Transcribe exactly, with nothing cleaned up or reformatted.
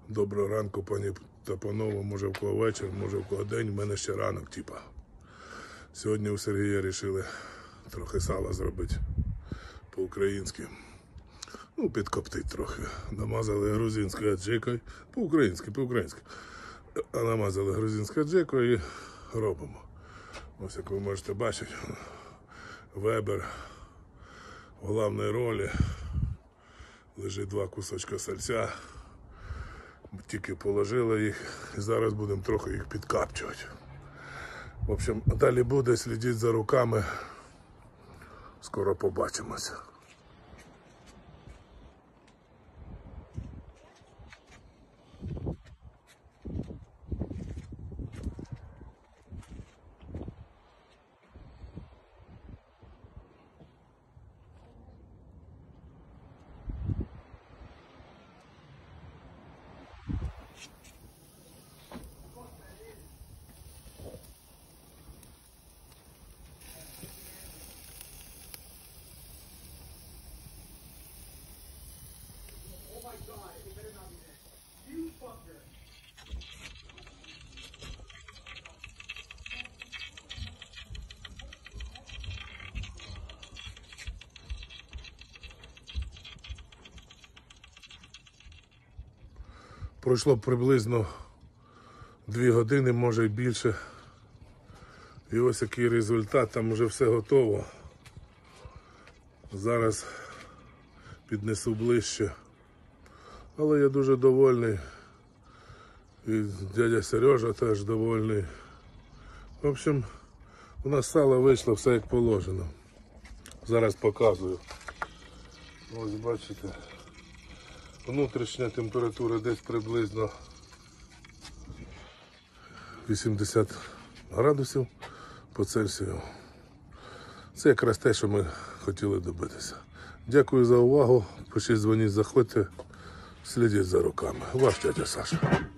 Доброго ранку, пані та панове, може в кого вечір, може в кого день, в мене ще ранок, типа. Сьогодні у Сергія вирішили трохи сала зробити по-українськи. Ну, підкоптить трохи. Намазали грузинською аджикою, по-українськи, по-українськи. А намазали грузинською аджикою і робимо. Ось, як ви можете бачити, Вебер в головній ролі. Лежить два кусочка сальця. Тільки положили їх і зараз будемо трохи їх підкапчувати. В общем, далі буде, слідіть за руками. Скоро побачимося. Пройшло приблизно дві години, може й більше. І ось який результат, там вже все готово. Зараз піднесу ближче. Але я дуже довольний. І дядя Сережа теж довольний. В общем, у нас сало вийшло все як положено. Зараз показую. Ось бачите. Внутрішня температура десь приблизно вісімдесят градусів по Цельсію. Це якраз те, що ми хотіли добитися. Дякую за увагу. Пишіть, дзвоніть, заходьте, слідіть за руками. Ваш дядя Саша.